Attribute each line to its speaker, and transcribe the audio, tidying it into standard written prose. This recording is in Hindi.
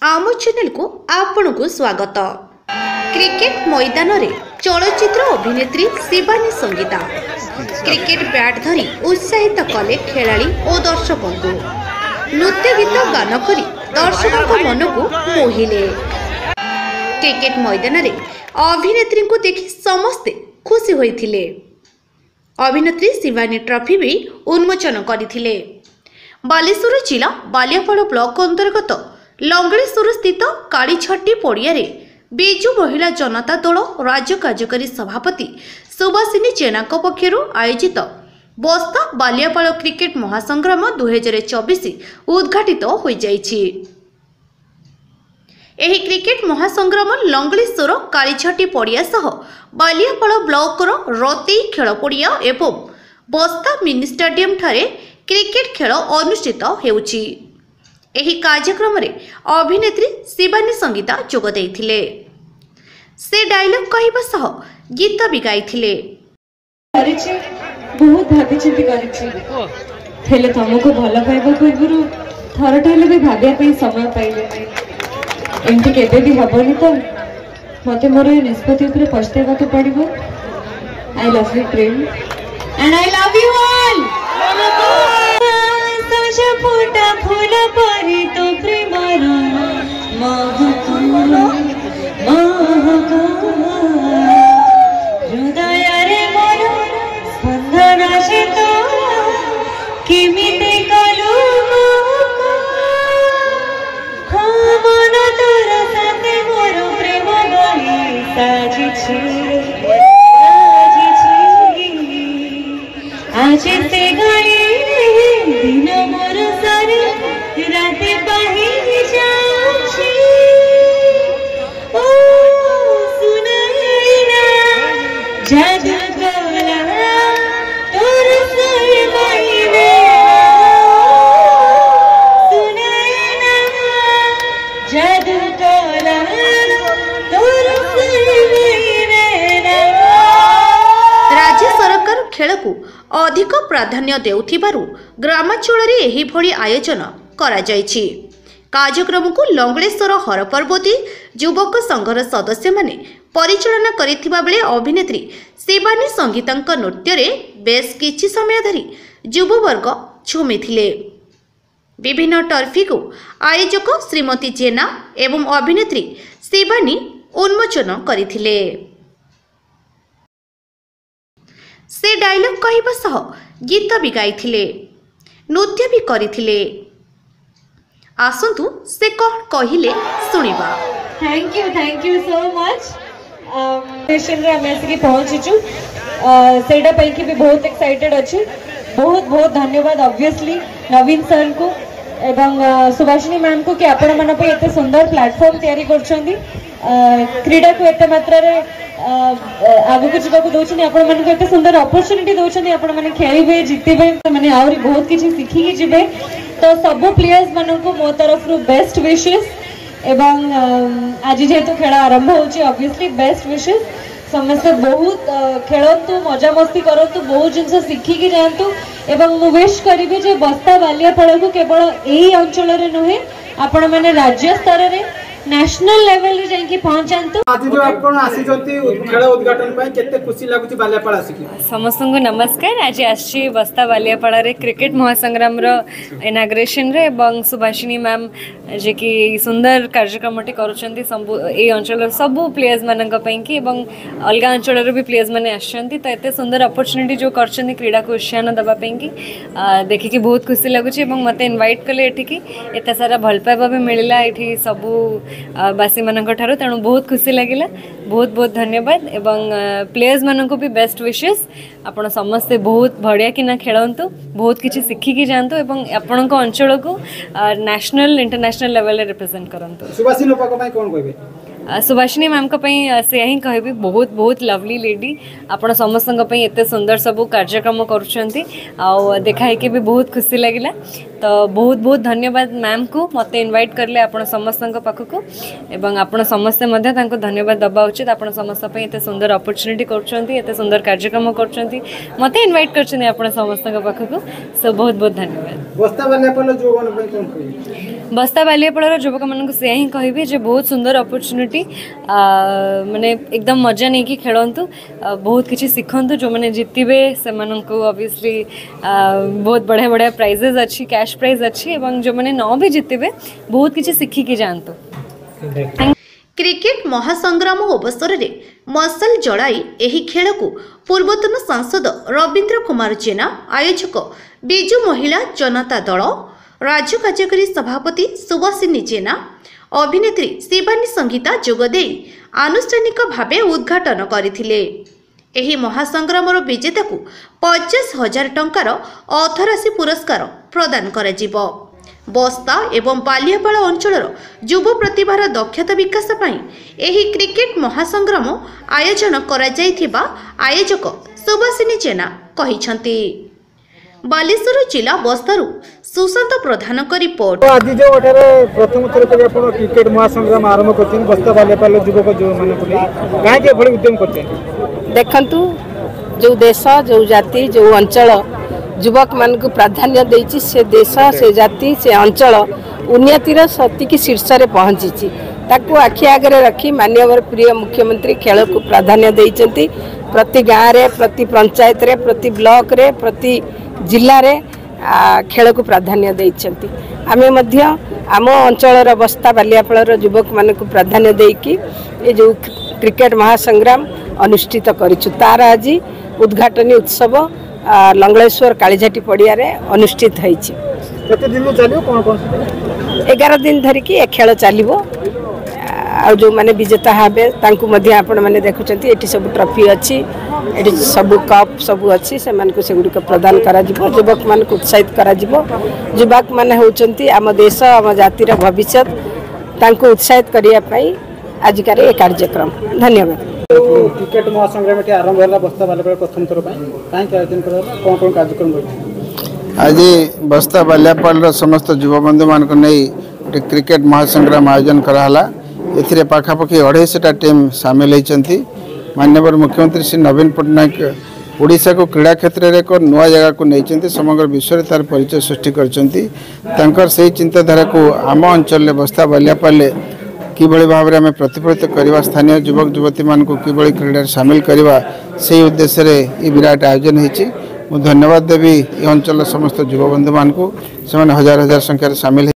Speaker 1: आम चैनल को आपण को स्वागत। क्रिकेट मैदान रे चलचित्र अभिनेत्री शिवानी संगीता क्रिकेट बैट धरी उत्साहित कले खेलाड़ी और दर्शकों को नृत्य गीत गान करी दर्शकों मन को मोहिले। क्रिकेट मैदान रे अभिनेत्री को देखि समस्ते खुशी होइथिले। अभिनेत्री शिवानी ट्रॉफी भी उन्मोचन करथिले। बालेश्वर जिला बालियापाड़ ब्लॉक अंतर्गत लंगलेश्वर स्थित कालीछटी पड़िया बिजु महिला जनता दल राज्य कार्यकारी सभापति सुभाषिनी जेना पक्षर आयोजित बस्ता बालियापाड़ क्रिकेट महासंग्राम 2024 उद्घाटित हो जाइछि। एही क्रिकेट महासंग्राम लंगलेश्वर कालीछटी पड़िया सह बालियापाड़ ब्लॉकर रतेई खेल पड़िया एवं बस्ता मिनी स्टेडियम ठारे क्रिकेट खेल अनुष्ठित हेउछि। एही कार्यक्रम रे अभिनेत्री शिवानी संगीता जोग देइथिले। से डायलॉग कहबा सह गीत भी गाइथिले।
Speaker 2: बहुत भाभी चिंती करिछि हेले तुमको भल पाइबा पूर्व थरटा हेले भी भाबिया पई समय पाइले एमती केबे भी हबनी तो मते मोर निष्पत्ति ऊपर पछतेबा तो पड़िबो। I love you Prem and I love you all. सोजा फूटा फूल परी तो प्रेमर महक हृदय रे मोर स्पंदन आशित केमिते कलु मन तोर साथे मोर प्रेम गई साजिछि आज से गई दिन मोर सारी रात पाही जाछि ओ सुनैना जादू कोला तोर सर माईने सुनैना जादू कोला तोर सर माईने।
Speaker 1: राज्य सरकार खेल को अधिक प्राधान्य देउथिबारु ग्रामांचल रे एही भली आयोजन करा जायछि। कार्यक्रम को लंगलेश्वर हरपर्वती युवक संघर सदस्य माने परिचालना करिथिबा बेले अभिनेत्री शिवानी संगीतांक नृत्य रे बेस किछि समय धरी युववर्ग झुमिथिले। विभिन्न टर्फी को आयोजक श्रीमती जेना एवं अभिनेत्री शिवानी उन्मोचन करिथिले। से डायलॉग कहबा सह गीत भी गाइथिले, नृत्य भी करिथिले। आसंतु से कौन कहिले सुनिबा।
Speaker 2: Thank you so much. Station रे हम आसी पहुंचीचु सेटा पई कि भी बहुत एक्साइटेड अछि। बहुत बहुत धन्यवाद ऑब्वियसली नवीन सर को एवं सुभाषिनी मैम को कि आपण मन पे एते सुंदर प्लेटफॉर्म तैयारी करछंदी। क्रीडा को एते मात्रा रे आगु को जीवा को दोछनी आपण मन को एते सुंदर अपॉर्चुनिटी दोछनी आपण मन खेलिबे जितिबे माने आउरी बहुत किछि सिखि कि जिबे। तो सब प्लेयर्स मन को मो तरफ रु बेस्ट विशेस एवं आज जेहेतु खेल आरंभ होची ऑब्वियसली बेस्ट विशेस। समस्त बहुत खेलतु मजा मस्ती करतु बहुत जिनस शिखिकी जातु एवं मु विश करिबे जे बस्ता बालियापाड़ को केवल एही अंचल रे नहे आपण माने राज्य स्तर रे नेशनल लेवल रे जाई पहुंचांतु।
Speaker 3: आज जो आपण आसी जंती खेल उद्घाटन पय केते खुशी लागुची बालियापाड़ आसी की
Speaker 2: समस्त को नमस्कार। आज आसी बस्ता बालियापाड़ रे क्रिकेट महासंग्राम रो इनाग्रेशन रे एवं सुभाषिनी मैम जे कि सुंदर कार्यक्रम टे करूछंती ए अंचल सब प्लेयर्स मानक पय की एवं अलगा अंचल रे भी प्लेयर्स माने आछंती। तो एते सुंदर अपॉर्चुनिटी जो करछंती क्रीडा को उत्साहन दबा पय की देखि कि बहुत खुशी लागुची एवं मते इनवाइट कले एठी की एते सारा भल पाइबा भी मिलिला एठी सब बासी मानक ठारो। तेणु बहुत खुशी लगिला। बहुत बहुत धन्यवाद एवं प्लेयर्स मानक भी बेस्ट विशेस। आपण समस्ते बहुत बढ़िया कि ना खेलंतु बहुत किछि शिखिकी जानतु एवं आपण अंचल को नेशनल इंटरनेशनल लेवल रे रिप्रेजेंट करंतु।
Speaker 3: सुभाषिनी लोक को कोन कहबे
Speaker 2: सुभाषिनी मैम को से ही कहबी बहुत बहुत लवली लेडी आपण समस्त एत सुंदर सब कार्यक्रम करुँच देखाई भी बहुत खुशी लगिला तो बहुत बहुत धन्यवाद मैम को मत इनवाइट करले आपण समस्त पाखक एवं आपण समस्ते धन्यवाद दबा उचित आपण समस्त एत सुंदर अपॉर्चुनिटी कर सुंदर कार्यक्रम कर मत इनवाइट कर समस्त पाखक सो बहुत बहुत धन्यवाद बस्ता बालियापड़ार युवक मान से ही कहबी जे बहुत सुंदर अपॉर्चुनिटी माने एकदम मजा नहीं कि खेलतु बहुत किसी शिखु जो मैंने जितबे से ऑब्वियसली बहुत बढ़िया बढ़िया प्राइजेस अच्छी कैश प्राइज अच्छी एवं जो मैंने न भी जितबे बहुत किसी शिखिकी जातु।
Speaker 1: क्रिकेट महासंग्राम अवसर में मसल जड़ाई एही खेल को पूर्वतन सांसद रवींद्र कुमार जेना आयोजक बिजु महिला जनता दल राज्य कार्यकारी सभापति सुभाषिनी जेना अभिनेत्री शिवानी संगीता जोगदे आनुष्ठानिक भावे उद्घाटन करथिले। एही महासंग्रामर विजेता को 50,000 टंकार अर्थराशि पुरस्कार प्रदान करा जिवो। बस्ता एवं बालियापाड़ अंचल युव प्रतिभार दक्षता विकास पाई एही क्रिकेट महासंग्राम आयोजन करा जायथिबा आयोजक सुभाषिनी जेना कहिसंती। बालेश्वर जिला बस्तारू सुशांत प्रधान का रिपोर्ट।
Speaker 3: आज जो प्रथम थर पर क्रिकेट महासंग्राम आरंभ कर बस्ता बालियापाड़ युवक जो मानक उद्यम करते
Speaker 4: देखंतु जो देश जो जाति जो अंचल युवक मान को प्राधान्य देछि से देश से जाति से अंचल उन्नतिर सतिकी शीर्ष रे पहुंची ताकू आखि आगे रखी माननीय प्रिय मुख्यमंत्री खेल को प्राधान्य देइचंती। प्रति गाँव रे प्रति पंचायत रे प्रति ब्लॉक रे प्रति जिल्ला रे खेल को प्राधान्य देइचंती। आमे मध्य आम अंचल बस्ता बालियापाड़ युवक मान को प्राधान्य देकी ये जो क्रिकेट महासंग्राम अनुष्ठित करिछु तार आज उद्घाटनी उत्सव लंगलेश्वर कालीझाटी पड़िया रे अनुष्ठित होइछि। 11 दिन धरिकी ए खेल चलिबो आ जो माने विजेता हाबे तांकु मध्य आपण माने देखुचंती एठी सब ट्रॉफी अछि एठी सब कप सब अछि से मान को सेगुडी को प्रदान करा जिवो युवक मान को उत्साहित करा जिवो। युवक माने होचंती आम देश आम जातिर भविष्य तांकु उत्साहित करिया पई आजिकार ए कार्यक्रम। धन्यवाद।
Speaker 3: क्रिकेट महासंग्राम आरंभ है बस्ता बालियापाड़ प्रथम थर कहीं आयोजन कौन कार्यक्रम
Speaker 5: आज बस्ता बालियापाड़ समस्त युवा बंधु मान नहीं क्रिकेट महासंग्राम आयोजन कराला। ए पाखापाखि 250 टीम सामिल होती। माननीय मुख्यमंत्री श्री नवीन पट्टनायक ओडिशा को क्रीड़ा क्षेत्र में एक नुआ जगह को नहीं समग्र विश्व तार परिचय सृष्टि कर चिंताधारा को आम अंचल बस्ता बालियापाड़ किभली भाव में प्रतिफलित करवा स्थानीय युवक युवती मान को किभली क्रीडा सामिल करवा से उद्देश्य रे ये विराट आयोजन होती। धन्यवाद देवी ये अंचल समस्त युवा बंधु मान को से हजार हजार संख्यार सामिल